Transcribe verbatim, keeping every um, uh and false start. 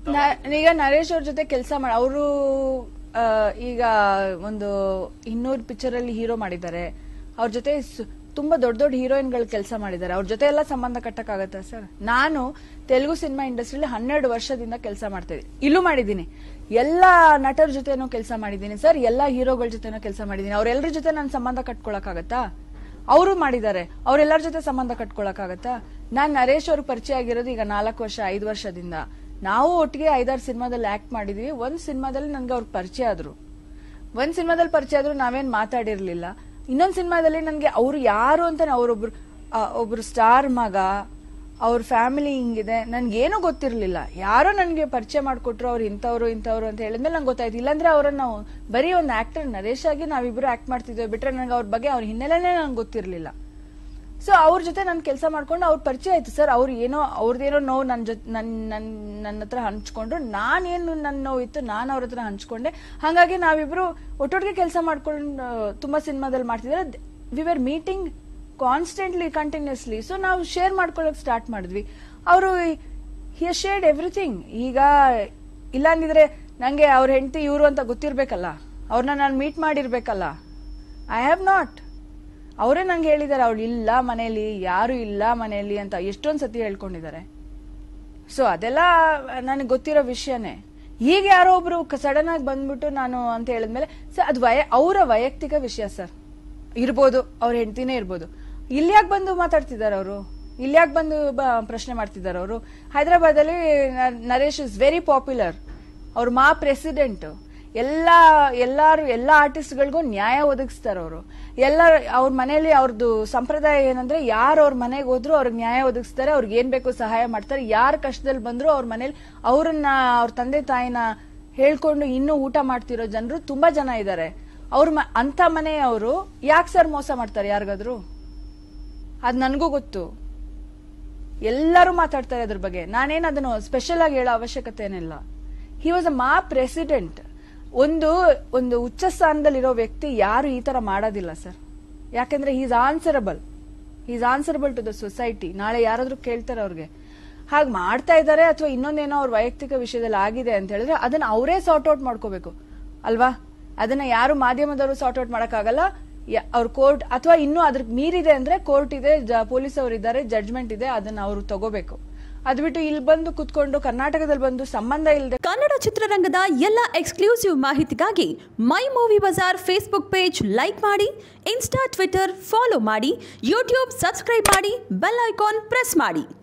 ಈಗ ನರೇಶ್ ಅವ್ರ ಜೊತೆ ಕೆಲಸ ಮಾಡಿ ಅವರು ಈಗ ಒಂದು ಇನ್ನೂರು ಪಿಕ್ಚರ್ ಅಲ್ಲಿ ಹೀರೋ ಮಾಡಿದ್ದಾರೆ. ಅವ್ರ ಜೊತೆ ತುಂಬಾ ದೊಡ್ಡ ದೊಡ್ಡ ಹೀರೋಯಿನ್ಗಳು ಕೆಲಸ ಮಾಡಿದ್ದಾರೆ. ಅವ್ರ ಜೊತೆ ಎಲ್ಲ ಸಂಬಂಧ ಕಟ್ಟಕ್ಕಾಗತ್ತಾ ಸರ್? ನಾನು ತೆಲುಗು ಸಿನಿಮಾ ಇಂಡಸ್ಟ್ರಿಯಲ್ಲಿ ಹನ್ನೆರಡು ವರ್ಷದಿಂದ ಕೆಲಸ ಮಾಡ್ತಾ ಇದ್ದೀನಿ. ಇಲ್ಲೂ ಮಾಡಿದ್ದೀನಿ, ಎಲ್ಲಾ ನಟರ ಜೊತೆನೂ ಕೆಲಸ ಮಾಡಿದ್ದೀನಿ ಸರ್, ಎಲ್ಲಾ ಹೀರೋಗಳ ಜೊತೆನೂ ಕೆಲಸ ಮಾಡಿದ್ದೀನಿ. ಅವ್ರೆಲ್ಲರ ಜೊತೆ ನಾನು ಸಂಬಂಧ ಕಟ್ಕೊಳಕ್ಕಾಗತ್ತಾ? ಅವರು ಮಾಡಿದ್ದಾರೆ, ಅವ್ರೆಲ್ಲರ ಜೊತೆ ಸಂಬಂಧ ಕಟ್ಕೊಳಕ್ಕಾಗತ್ತಾ? ನಾನ್ ನರೇಶ್ ಅವ್ರಿಗೆ ಪರಿಚಯ ಆಗಿರೋದು ಈಗ ನಾಲ್ಕು ವರ್ಷ ಐದು ವರ್ಷದಿಂದ. ನಾವು ಒಟ್ಟಿಗೆ ಐದಾರು ಸಿನಿಮಾದಲ್ಲಿ ಆಕ್ಟ್ ಮಾಡಿದ್ವಿ. ಒಂದ್ ಸಿನಿಮಾದಲ್ಲಿ ನನ್ಗೆ ಅವ್ರ ಪರಿಚಯ ಆದ್ರು, ಒಂದ್ ಸಿನಿಮಾದಲ್ಲಿ ಪರಿಚಯ ಆದ್ರು, ನಾವೇನ್ ಮಾತಾಡಿರ್ಲಿಲ್ಲ. ಇನ್ನೊಂದ್ ಸಿನಿಮಾದಲ್ಲಿ ನನ್ಗೆ ಅವ್ರು ಯಾರು ಅಂತ ಅವ್ರೊಬ್ರು ಒಬ್ರು ಸ್ಟಾರ್ ಮಗ, ಅವ್ರ ಫ್ಯಾಮಿಲಿ ಹಿಂಗಿದೆ, ನನ್ಗೇನು ಗೊತ್ತಿರ್ಲಿಲ್ಲ. ಯಾರೋ ನನ್ಗೆ ಪರಿಚಯ ಮಾಡ್ಕೊಟ್ರು, ಅವ್ರು ಇಂಥವ್ರು ಇಂಥವ್ರು ಅಂತ ಹೇಳಿದ್ಮೇಲೆ ನಂಗೆ ಗೊತ್ತಾಯ್ತು. ಇಲ್ಲಾಂದ್ರೆ ಅವ್ರನ್ನ ನಾವು ಬರೀ ಒಂದು ಆಕ್ಟರ್ ನರೇಶ್ ಆಗಿ ನಾವಿಬ್ರು ಆಕ್ಟ್ ಮಾಡ್ತಿದ್ವಿ ಬಿಟ್ರೆ ನನ್ಗೆ ಅವ್ರ ಬಗ್ಗೆ ಅವ್ರ ಹಿನ್ನೆಲೆನೇ ನಂಗೆ ಗೊತ್ತಿರ್ಲಿಲ್ಲ. ಸೊ ಅವ್ರ ಜೊತೆ ನಾನು ಕೆಲಸ ಮಾಡ್ಕೊಂಡು ಅವ್ರ ಪರಿಚಯ ಆಯ್ತು ಸರ್. ಅವ್ರು ಏನೋ ಅವ್ರದ್ದೇನೋ ನೋವು ನನ್ನ ಜೊತೆ ನನ್ ನನ್ ನನ್ನ ಹತ್ರ ಹಂಚ್ಕೊಂಡ್ರು, ನಾನೇನು ನನ್ನ ನೋವು ಇತ್ತು ನಾನು ಅವ್ರ ಹತ್ರ ಹಂಚ್ಕೊಂಡೆ. ಹಾಗಾಗಿ ನಾವಿಬ್ರು ಒಟ್ಟೊಟ್ಟಿಗೆ ಕೆಲಸ ಮಾಡ್ಕೊಂಡು ತುಂಬಾ ಸಿನಿಮಾದಲ್ಲಿ ಮಾಡ್ತಿದ್ರೆ we were meeting constantly continuously. So ನಾವು ಶೇರ್ ಮಾಡ್ಕೊಳಕ್ ಸ್ಟಾರ್ಟ್ ಮಾಡಿದ್ವಿ. ಅವರು ಹಿ ಶೇರ್ಡ್ ಎವ್ರಿಥಿಂಗ್. ಈಗ ಇಲ್ಲ ಅಂದಿದ್ರೆ ನಂಗೆ ಅವ್ರ ಹೆಂಡತಿ ಇವರು ಅಂತ ಗೊತ್ತಿರ್ಬೇಕಲ್ಲ, ಅವ್ರನ್ನ ನಾನು ಮೀಟ್ ಮಾಡಿರ್ಬೇಕಲ್ಲ. I have not. ಅವರೇ ನಂಗೆ ಹೇಳಿದ್ದಾರೆ ಅವಳು ಇಲ್ಲ ಮನೆಯಲ್ಲಿ, ಯಾರು ಇಲ್ಲ ಮನೆಯಲ್ಲಿ ಅಂತ ಎಷ್ಟೊಂದ್ ಸತಿ ಹೇಳ್ಕೊಂಡಿದ್ದಾರೆ. ಸೊ ಅದೆಲ್ಲ ನನಗೆ ಗೊತ್ತಿರೋ ವಿಷಯನೇ. ಈಗ ಯಾರೋ ಒಬ್ರು ಸಡನ್ ಆಗಿ ಬಂದ್ಬಿಟ್ಟು ನಾನು ಅಂತ ಹೇಳಿದ್ಮೇಲೆ ಸರ್ ಅದು ವಯ ಅವರ ವೈಯಕ್ತಿಕ ವಿಷಯ ಸರ್, ಇರ್ಬೋದು, ಅವ್ರ ಹೆಂಡತಿನೇ ಇರ್ಬೋದು. ಇಲ್ಯಾಕ್ ಬಂದು ಮಾತಾಡ್ತಿದ್ದಾರೆ ಅವರು, ಇಲ್ಯಾಕ್ ಬಂದು ಪ್ರಶ್ನೆ ಮಾಡ್ತಿದ್ದಾರೆ ಅವರು? ಹೈದರಾಬಾದ್ ಅಲ್ಲಿ ನರೇಶ್ ಇಸ್ ವೆರಿ ಪಾಪ್ಯುಲರ್. ಅವ್ರ ಮಾ ಪ್ರೆಸಿಡೆಂಟ್. ಎಲ್ಲಾ ಎಲ್ಲಾರು ಎಲ್ಲಾ ಆರ್ಟಿಸ್ಟ್ ಗಳಿಗೂ ನ್ಯಾಯ ಒದಗಿಸ್ತಾರ ಅವರು. ಎಲ್ಲ ಅವ್ರ ಮನೇಲಿ ಅವ್ರದ್ದು ಸಂಪ್ರದಾಯ ಏನಂದ್ರೆ ಯಾರು ಅವ್ರ ಮನೆಗೆ ಹೋದ್ರು ಅವ್ರಿಗೆ ನ್ಯಾಯ ಒದಗಿಸ್ತಾರೆ, ಅವ್ರಿಗೆ ಏನ್ ಬೇಕು ಸಹಾಯ ಮಾಡ್ತಾರೆ. ಯಾರ ಕಷ್ಟದಲ್ಲಿ ಬಂದ್ರು ಅವ್ರ ಮನೇಲಿ ಅವ್ರನ್ನ ಅವ್ರ ತಂದೆ ತಾಯಿನ ಹೇಳ್ಕೊಂಡು ಇನ್ನೂ ಊಟ ಮಾಡ್ತಿರೋ ಜನರು ತುಂಬಾ ಜನ ಇದ್ದಾರೆ. ಅವ್ರ ಅಂತ ಮನೆಯವರು ಯಾಕೆ ಸರ್ ಮೋಸ ಮಾಡ್ತಾರೆ ಯಾರಿಗಾದ್ರು? ಅದ್ ನನ್ಗೂ ಗೊತ್ತು, ಎಲ್ಲರೂ ಮಾತಾಡ್ತಾರೆ ಅದ್ರ ಬಗ್ಗೆ. ನಾನೇನ್ ಅದನ್ನು ಸ್ಪೆಷಲ್ ಆಗಿ ಹೇಳೋ ಅವಶ್ಯಕತೆ ಏನಿಲ್ಲ. ಹಿ ವಾಸ್ ಅ ಮಾ ಪ್ರೆಸಿಡೆಂಟ್. ಒಂದು ಒಂದು ಉಚ್ಚ ಸ್ಥಾನದಲ್ಲಿರೋ ವ್ಯಕ್ತಿ ಯಾರು ಈ ತರ ಮಾಡೋದಿಲ್ಲ ಸರ್. ಯಾಕಂದ್ರೆ he is answerable, he is answerable to the society. ನಾಳೆ ಯಾರಾದ್ರೂ ಕೇಳ್ತಾರೆ ಅವ್ರಿಗೆ ಹಾಗೆ ಮಾಡ್ತಾ ಇದ್ದಾರೆ ಅಥವಾ ಇನ್ನೊಂದೇನೋ ಅವ್ರ ವೈಯಕ್ತಿಕ ವಿಷಯದಲ್ಲಿ ಆಗಿದೆ ಅಂತ ಹೇಳಿದ್ರೆ ಅದನ್ನ ಅವರೇ ಸಾರ್ಟ್ ಔಟ್ ಮಾಡ್ಕೋಬೇಕು ಅಲ್ವಾ? ಅದನ್ನ ಯಾರು ಮಾಧ್ಯಮದವರು ಸಾರ್ಟ್ ಔಟ್ ಮಾಡಕ್ಕಾಗಲ್ಲ. ಅವ್ರ ಕೋರ್ಟ್ ಅಥವಾ ಇನ್ನೂ ಅದ್ರ ಮೀರಿದೆ ಅಂದ್ರೆ ಕೋರ್ಟ್ ಇದೆ, ಪೊಲೀಸ್ ಅವರು ಇದ್ದಾರೆ, ಜಡ್ಜ್ಮೆಂಟ್ ಇದೆ, ಅದನ್ನ ಅವರು ತಗೋಬೇಕು. ಅದ್ ಬಿಟ್ಟು ಇಲ್ಲಿ ಬಂದು ಕುತ್ಕೊಂಡು ಕರ್ನಾಟಕದಲ್ಲಿ ಬಂದು ಸಂಬಂಧ ಇಲ್ಲದೆ. ಕನ್ನಡ ಚಿತ್ರರಂಗದ ಎಲ್ಲ ಎಕ್ಸ್ಕ್ಲೂಸಿವ್ ಮಾಹಿತಿಗಾಗಿ My Movie Bazaar Facebook page like ಮಾಡಿ, ಇನ್ಸ್ಟಾ ಟ್ವಿಟರ್ ಫಾಲೋ ಮಾಡಿ, ಯೂಟ್ಯೂಬ್ ಸಬ್ಸ್ಕ್ರೈಬ್ ಮಾಡಿ, ಬೆಲ್ ಐಕಾನ್ ಪ್ರೆಸ್ ಮಾಡಿ.